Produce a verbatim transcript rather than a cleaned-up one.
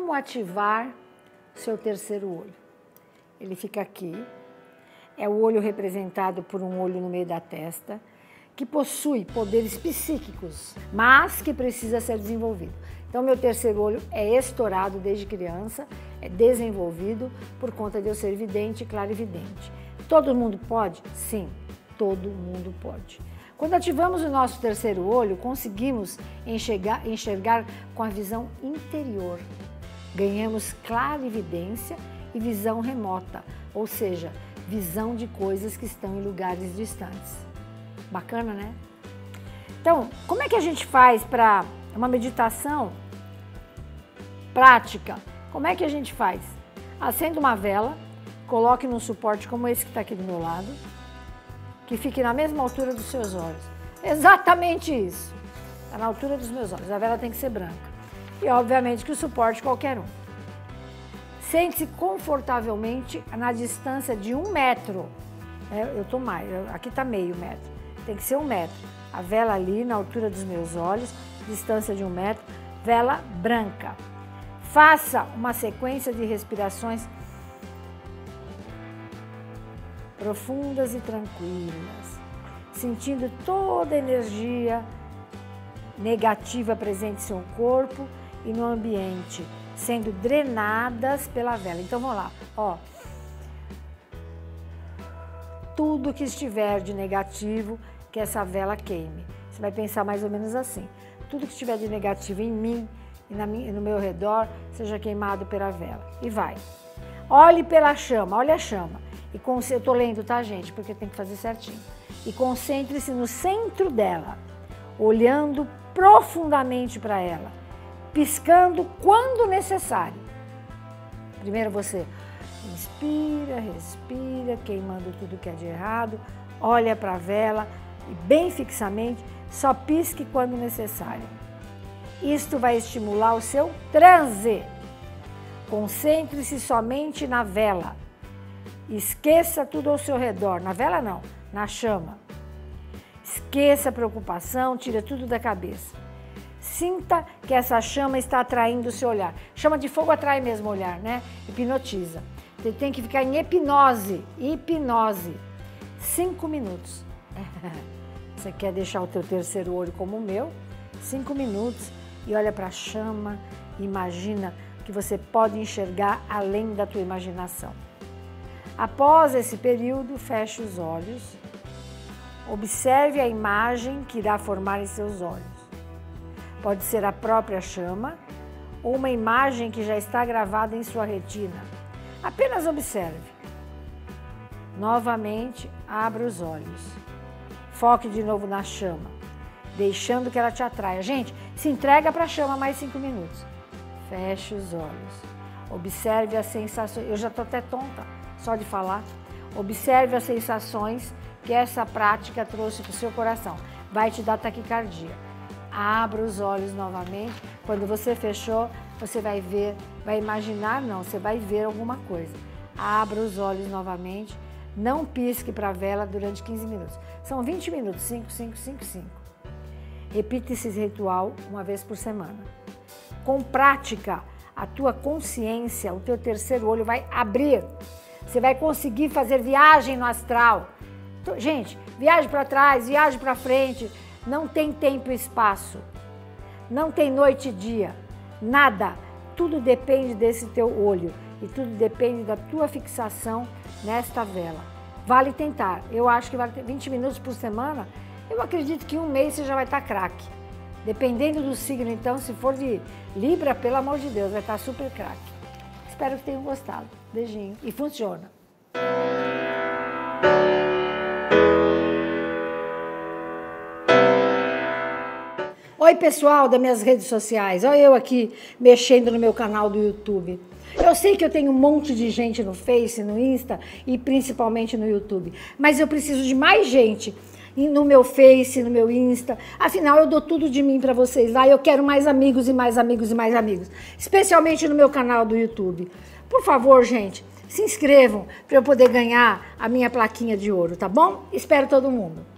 como ativar seu terceiro olho. Ele fica aqui, é o olho representado por um olho no meio da testa, que possui poderes psíquicos, mas que precisa ser desenvolvido. Então, meu terceiro olho é estourado desde criança, é desenvolvido por conta de eu ser vidente e clarividente. Todo mundo pode? Sim, todo mundo pode. Quando ativamos o nosso terceiro olho, conseguimos enxergar, enxergar com a visão interior. Ganhamos clarividência e visão remota, ou seja, visão de coisas que estão em lugares distantes. Bacana, né? Então, como é que a gente faz para uma meditação prática? Como é que a gente faz? Acenda uma vela, coloque num suporte como esse que está aqui do meu lado, que fique na mesma altura dos seus olhos. Exatamente isso. Está na altura dos meus olhos. A vela tem que ser branca. E, obviamente, que o suporte qualquer um. Sente-se confortavelmente na distância de um metro. Eu estou mais, aqui está meio metro. Tem que ser um metro. A vela ali, na altura dos meus olhos, distância de um metro, vela branca. Faça uma sequência de respirações profundas e tranquilas, sentindo toda a energia negativa presente em seu corpo e no ambiente, sendo drenadas pela vela. Então vamos lá, ó. Tudo que estiver de negativo, que essa vela queime. Você vai pensar mais ou menos assim. Tudo que estiver de negativo em mim e na minha, no meu redor, seja queimado pela vela. E vai. Olhe pela chama, olha a chama. E com, eu tô lendo, tá, gente? Porque tem que fazer certinho. E concentre-se no centro dela, olhando profundamente para ela, piscando quando necessário. Primeiro você inspira, respira, queimando tudo que é de errado, olha para a vela e bem fixamente, só pisque quando necessário. Isto vai estimular o seu transe. Concentre-se somente na vela. Esqueça tudo ao seu redor. Na vela não, na chama. Esqueça a preocupação, tira tudo da cabeça. Sinta que essa chama está atraindo o seu olhar. Chama de fogo atrai mesmo o olhar, né? Hipnotiza. Você tem que ficar em hipnose, hipnose. Cinco minutos. Você quer deixar o teu terceiro olho como o meu? Cinco minutos e olha para a chama, imagina que você pode enxergar além da tua imaginação. Após esse período, feche os olhos, observe a imagem que irá formar em seus olhos. Pode ser a própria chama ou uma imagem que já está gravada em sua retina. Apenas observe. Novamente, abra os olhos. Foque de novo na chama, deixando que ela te atraia. Gente, se entrega para a chama mais cinco minutos. Feche os olhos. Observe as sensações. Eu já estou até tonta só de falar. Observe as sensações que essa prática trouxe para o seu coração. Vai te dar taquicardia. Abra os olhos novamente. Quando você fechou, você vai ver, vai imaginar, não, você vai ver alguma coisa. Abra os olhos novamente. Não pisque para a vela durante quinze minutos. São vinte minutos, cinco, cinco, cinco, cinco. Repita esse ritual uma vez por semana. Com prática, a tua consciência, o teu terceiro olho vai abrir. Você vai conseguir fazer viagem no astral. Gente, viagem para trás, viagem para frente. Não tem tempo e espaço. Não tem noite e dia. Nada. Tudo depende desse teu olho. E tudo depende da tua fixação nesta vela. Vale tentar. Eu acho que vale vinte minutos por semana. Eu acredito que em um mês você já vai estar craque. Dependendo do signo, então, se for de Libra, pelo amor de Deus, vai estar super craque. Espero que tenham gostado. Beijinho. E funciona. Oi, pessoal das minhas redes sociais. Olha eu aqui mexendo no meu canal do YouTube. Eu sei que eu tenho um monte de gente no Face, no Insta e principalmente no YouTube, mas eu preciso de mais gente no meu Face, no meu Insta. Afinal, eu dou tudo de mim para vocês lá e eu quero mais amigos e mais amigos e mais amigos, especialmente no meu canal do YouTube. Por favor, gente, se inscrevam para eu poder ganhar a minha plaquinha de ouro, tá bom? Espero todo mundo.